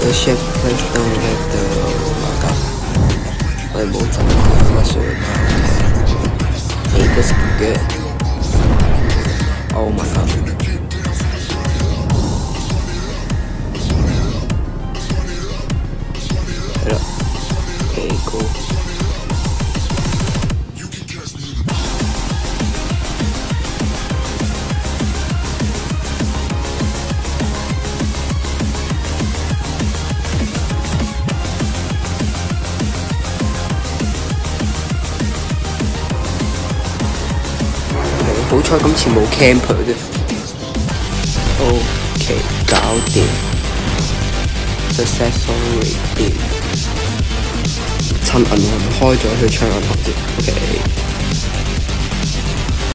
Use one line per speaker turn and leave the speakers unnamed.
the ship, please don't let the fuck up. 我哋冇走乜算啦 ，OK。Hey, this is good. Oh my god. 係啦 ，OK cool。好彩今次冇 camper 啫。OK， 搞掂 ，successful redeem。趁銀行開咗去搶銀行先 ，OK。